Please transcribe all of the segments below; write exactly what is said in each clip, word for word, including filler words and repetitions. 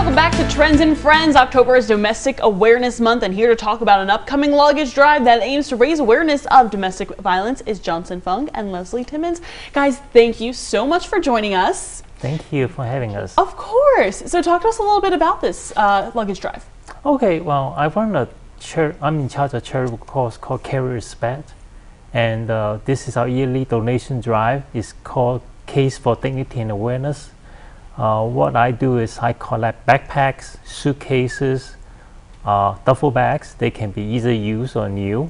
Welcome back to Trends and Friends. October is Domestic Awareness Month, and here to talk about an upcoming luggage drive that aims to raise awareness of domestic violence is Johnson Fung and Leslie Timmons. Guys, thank you so much for joining us. Thank you for having us. Of course. So talk to us a little bit about this uh, luggage drive. Okay, well, I run a church, I'm in charge of a charitable cause called Carry Respect, and uh, this is our yearly donation drive. It's called Case for Dignity and Awareness. Uh, what I do is I collect backpacks, suitcases, uh, duffel bags. They can be either used or new.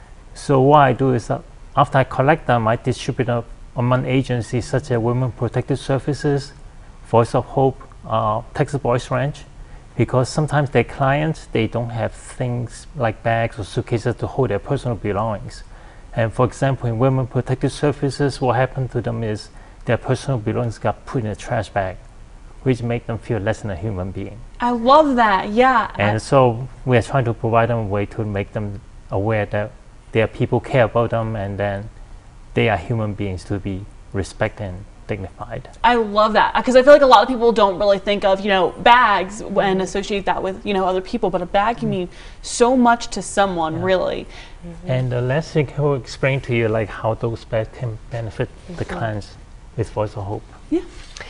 So what I do is uh, after I collect them, I distribute them among agencies such as Women Protective Services, Voice of Hope, uh, Texas Boys Ranch, because sometimes their clients, they don't have things like bags or suitcases to hold their personal belongings. And for example, in Women Protective Services, what happened to them is their personal belongings got put in a trash bag, which make them feel less than a human being. I love that, yeah. And I so we are trying to provide them a way to make them aware that there are people care about them, and then they are human beings to be respected and dignified. I love that, because I feel like a lot of people don't really think of, you know, bags and associate that with, you know, other people, but a bag can mean so much to someone, yeah. really. Mm-hmm. And uh, Leslie will explain to you like how those bags can benefit mm-hmm. the clients with Voice of Hope. Yeah.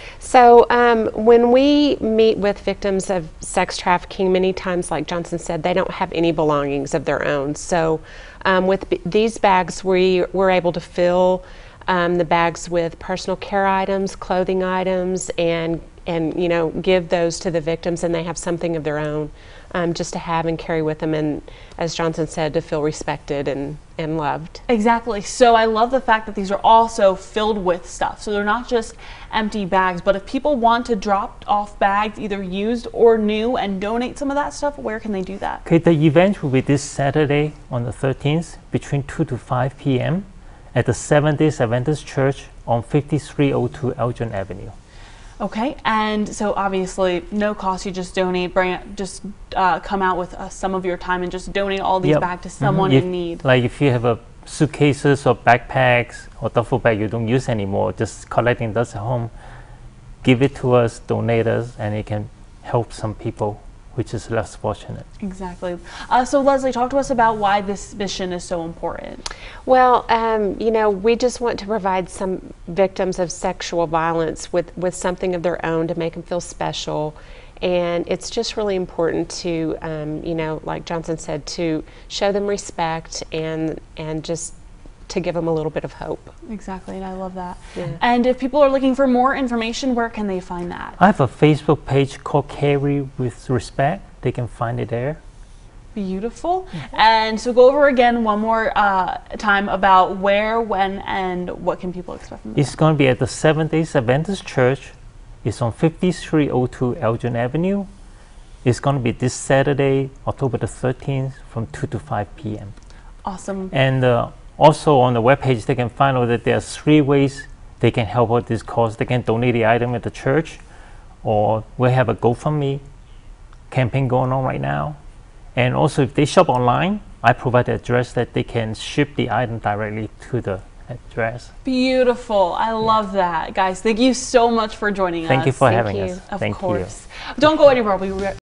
So um, when we meet with victims of sex trafficking, many times, like Johnson said, they don't have any belongings of their own. So um, with b these bags, we were able to fill um, the bags with personal care items, clothing items, and and you know, give those to the victims, and they have something of their own um, just to have and carry with them, and as Johnson said, to feel respected and, and loved. Exactly. So I love the fact that these are also filled with stuff. So they're not just empty bags, but if people want to drop off bags, either used or new, and donate some of that stuff, where can they do that? Okay, the event will be this Saturday on the thirteenth between two to five p m at the Seventh-day Adventist Church on fifty-three oh two Elgin Avenue. Okay, and so obviously no cost, you just donate, bring it, just uh, come out with uh, some of your time and just donate all these yep. back to someone mm-hmm. in need. Like if you have a suitcases or backpacks or duffel bag you don't use anymore, just collecting those at home, give it to us, donate us, and it can help some people which is less fortunate. Exactly. Uh, so Leslie, talk to us about why this mission is so important. Well, um, you know, we just want to provide some victims of sexual violence with, with something of their own to make them feel special. And it's just really important to, um, you know, like Johnson said, to show them respect and, and just to give them a little bit of hope. Exactly, and I love that. Yeah. And if people are looking for more information, where can they find that? I have a Facebook page called Carry with Respect. They can find it there. Beautiful. Mm-hmm. And so go over again one more uh, time about where, when, and what can people expect from this? It's going to be at the Seventh-day Adventist Church. It's on fifty-three oh two Elgin Avenue. It's going to be this Saturday, October the thirteenth, from two to five p m Awesome. And uh, also on the webpage, they can find out that there are three ways they can help out this cause. They can donate the item at the church, or we have a GoFundMe campaign going on right now. And also if they shop online, I provide the address that they can ship the item directly to the address. Beautiful. I love that. Guys, thank you so much for joining Thank us. you for Thank having you. us. Of Thank course. you. Don't go anywhere. We'll be